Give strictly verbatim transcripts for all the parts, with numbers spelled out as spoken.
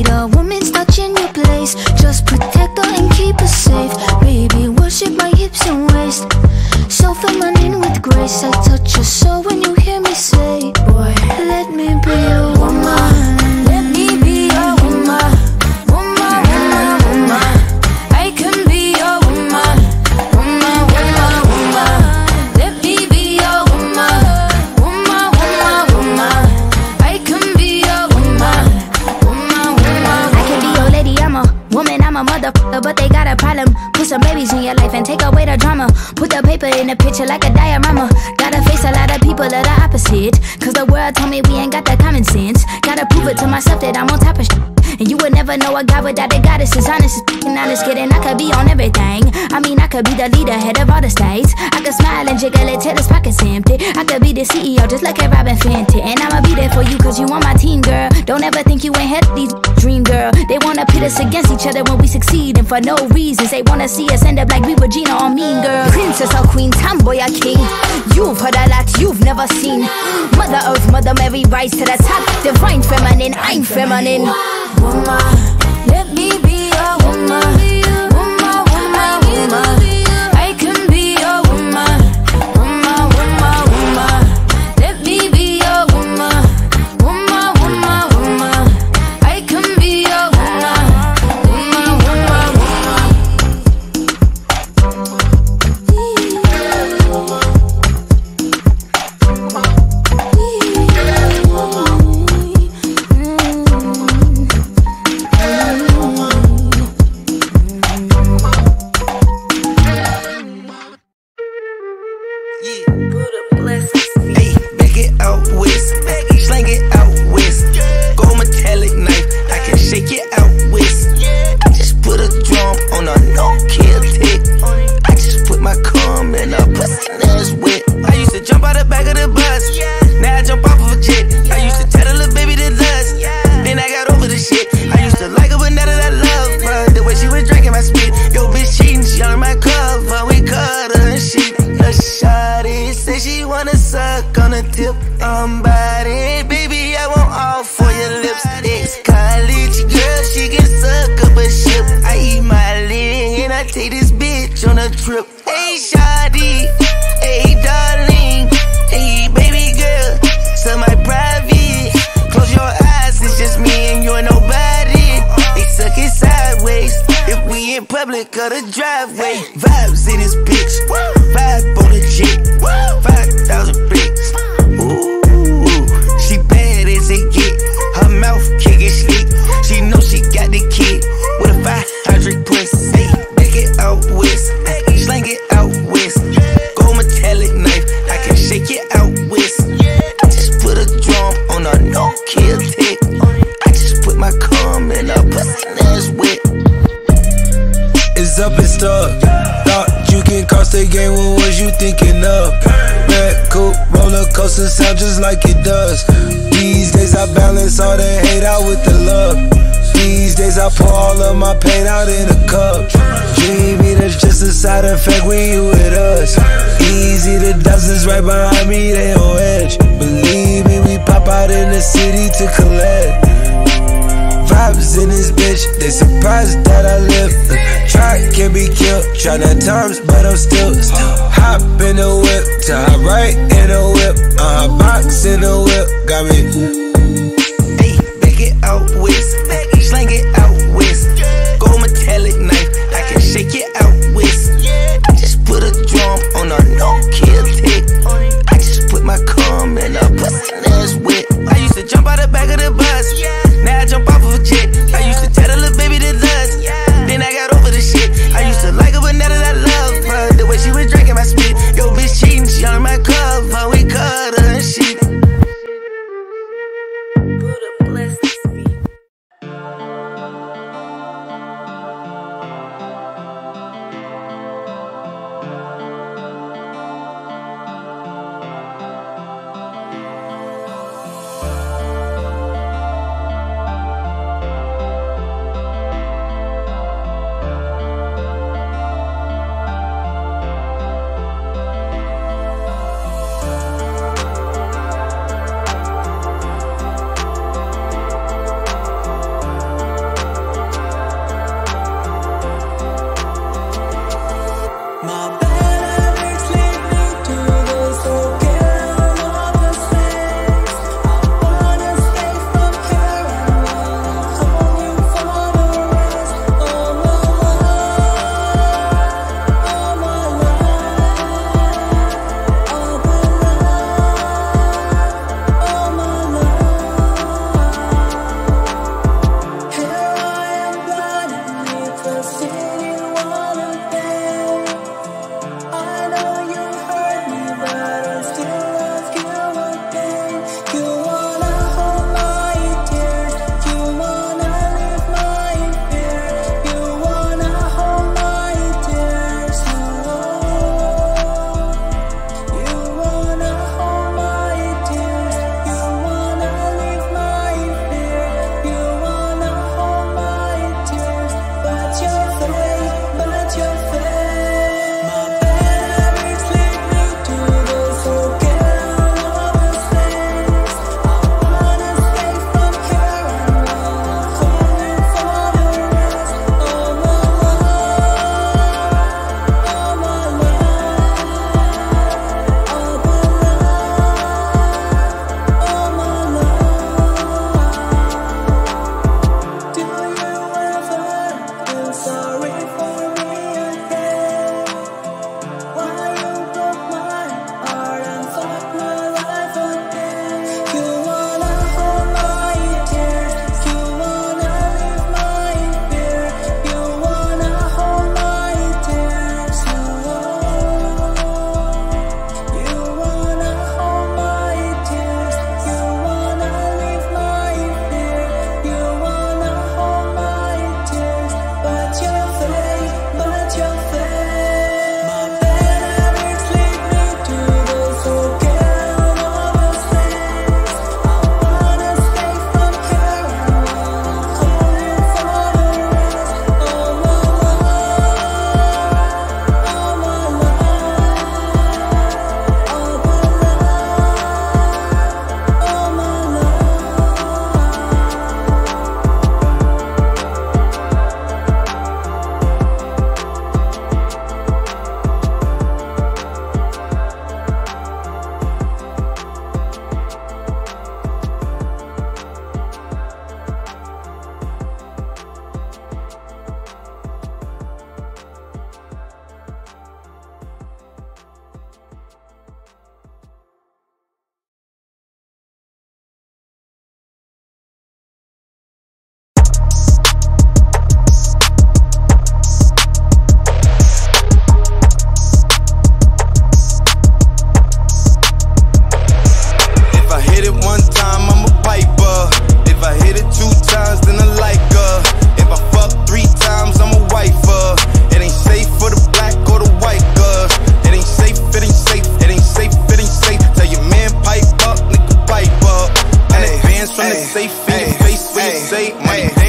a woman's touch in your place. Just protect her and keep her safe. Baby, worship my hips and waist. So feminine with grace. I touch your soul when you hear me say, boy, let me be your woman. Let me be your woman. Woman, woman, woman. I can be your woman. Woman, woman, woman. Let me be your woman. Woman, woman, woman. I can be your woman. Woman, woman. I can be your lady, I'm a woman, I'm a motherfucker, but they got a problem. Put some babies in your life and take away the drama. Put the paper in the picture like a diorama. Gotta face a lot of people that are opposite, cause the world told me we ain't got that common sense. Gotta prove it to myself that I'm on top of shit. And you would never know a guy without a goddess. Is honest as f***ing honest, kidding. I could be on everything. I mean, I could be the leader, head of all the states. I could smile and jiggle it till his pockets empty. I could be the C E O, just like a Robin Fenty. And I'ma be there for you, cause you on my team, girl. Don't ever think you ain't had these dream, girl. They wanna pit us against each other when we succeed, and for no reasons. They wanna see us end up like we Regina or Mean Girl. Princess or queen, tomboy or king. You've heard a lot you've never seen. Mother Earth, Mother Mary, rise to the top. Divine feminine, I'm feminine. Woman, let me be your woman. Woman, woman, woman. I can be your woman. Woman, woman, woman. Let me be your woman. Woman, woman, woman. I can be your woman. Woman, woman, tryna times, but I'm still, still hop in the whip, to hop right in the whip, uh, box in the whip, got me. Hey, back it out west, slang it out west, gold metallic knife, I can shake it out west. I just put a drum on a no-kill tick. I just put my cum in a pussy that's wet. I used to jump out the back of the bus, now I jump off of a jet. I used to tell a little baby to lust, then I got over the shit. I used to like her, but now that I love her, the way she was drinking my spit. Yo, bitch cheating, she on my cover, we cut her and shit.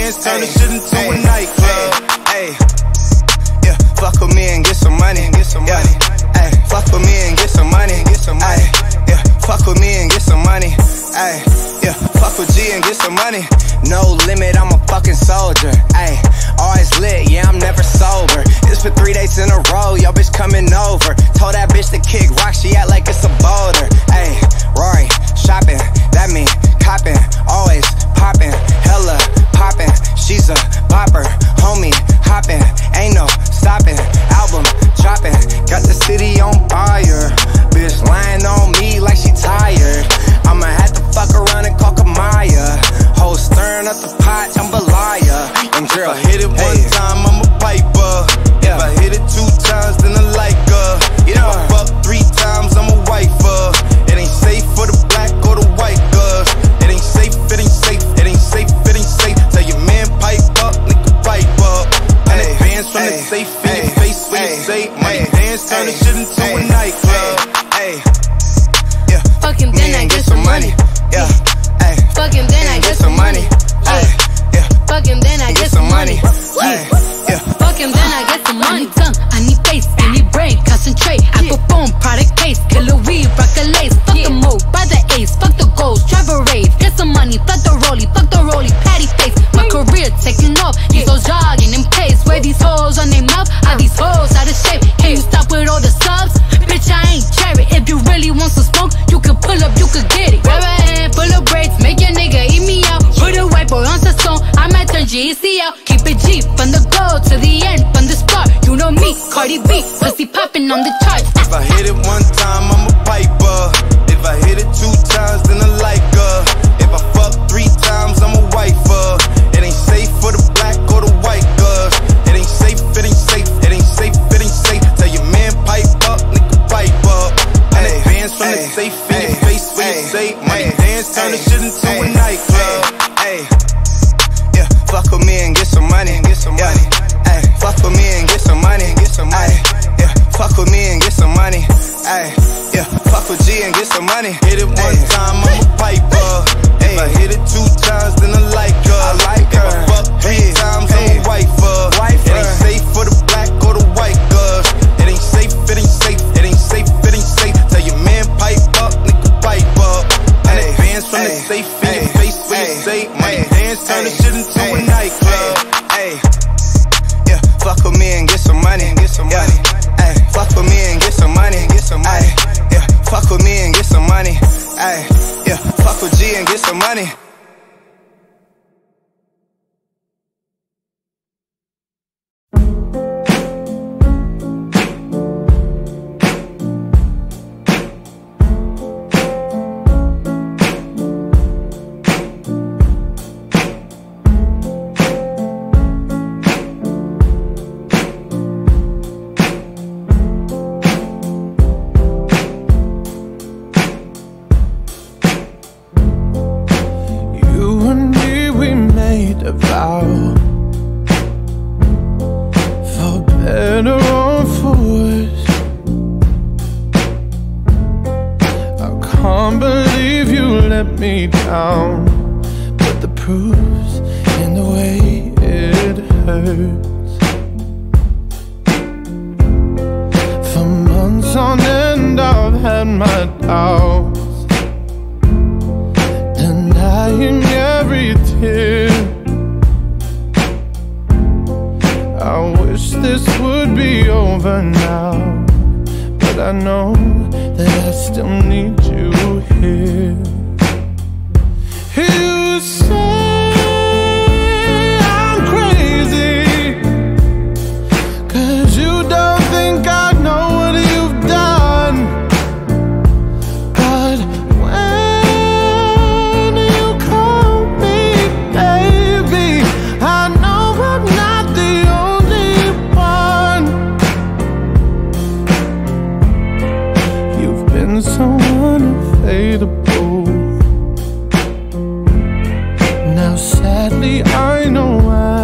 dance, turn the shit into a nightclub. Hey, yeah, fuck with me and get some money. Get some money. Hey, fuck with me and get some money. Get some money. Yeah, fuck with me and get some money. Ay, yeah, fuck with G and get some money. No limit, I'm a fucking soldier. Ay, always lit, yeah, I'm never sober. It's for three days in a row, yo bitch coming over. Told that bitch to kick rock, she act like it's a boulder. Ay, Rory, shopping, that mean copping. Always popping, hella popping. She's a bopper, homie, hopping. Ain't no stopping, album dropping. Got the city on fire. Bitch lying on me like she tired. I'ma have to fuck around and call Kamaya. Whole stirring up the pot, jambalaya. And girl, if I hit it hey. one time, I'm a piper. Yeah. If I hit it two times, then I like her. If Yeah. I fuck three times, I'm a wifer. It ain't safe for the black or the white girls. It ain't safe, it ain't safe, it ain't safe, it ain't safe. Tell your man pipe up, nigga pipe up. And Hey, advance from hey, the safe in hey, your face when hey, you say money hey, dance, turn the hey, shit into hey, a nightclub. Hey, yeah, Fucking then I get some money. Yeah, hey, Fucking then I get some money. Hey, yeah, Fucking then I get some money. hey, yeah. Fucking then I get some money. I need tongue, I need face, I need brain, concentrate. I perform product case, killer weed, rock a lace. Fuck the mode, buy the ace, fuck the goals, drive a rave. Get some money, fuck the rollie, fuck the rollie, patty face. My career taking off, these hoes jogging in pace. Wear these hoes on their mouth, are these hoes out of shape? Can you stop with all the subs? Bitch, I ain't cherry. If you really want some smoke, you can pull up, you can get it. Grab a hand full of braids, make your nigga eat me out. Put a white boy on the song, I might turn G E C out. Keep it G from the go to the end, from the start. You know me, Cardi B, pussy popping on the charts. If I hit it one time, I'm a piper. If I hit it two times, then I like her. If I fuck three times, I'm a wifer. It ain't safe for the black or the white girls. It ain't safe, it ain't safe, it ain't safe, it ain't safe. Tell your man pipe up, nigga pipe up. And Hey, advance from the hey, safe in hey, your face when you hey, say money hey, dance, turn the hey, shit into hey, a nightclub. Hey, yeah, fuck with me and get some money. Get some money. Hey, fuck with me and get some money. Get some money. Yeah, fuck with me and get some money. Hey, yeah, fuck with G and get some money. Hit it one Ay. time, I'm a piper. If I hit it two times, then I like her. I like If her. I fuck three Hey, times, hey. I'm a wifer. Wifer. It ain't safe for the black or the white girls. It ain't safe, it ain't safe, it ain't safe, it ain't safe. Tell your man pipe up, nigga pipe up. And Hey, advance from the hey, safe in hey, your face when you hey, say money hey, dance, turn the hey, shit into hey, a nightclub. Hey, yeah, fuck with me and get some money. Get some money. Hey, fuck with me and get some money. Get some money. Yeah, fuck with me and get some money. Hey, yeah, fuck with G and get some money. A vow, for better or for worse. I can't believe you let me down, but the proof's in the way it hurts. For months on end I've had my doubts, denying every tear. I wish this would be over now, but I know that I still need you here. You say I'm crazy, 'cause you don't think I know what you've done. But when you call me baby, I know I'm not the only one. You've been so unfadable. Now sadly I know why.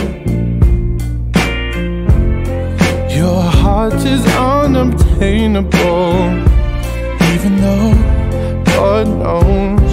Your heart is unobtainable, even though God knows